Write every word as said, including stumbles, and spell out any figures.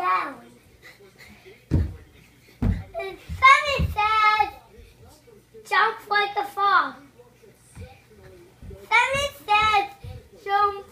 down. And then it says, jump like a frog. Then it says, jump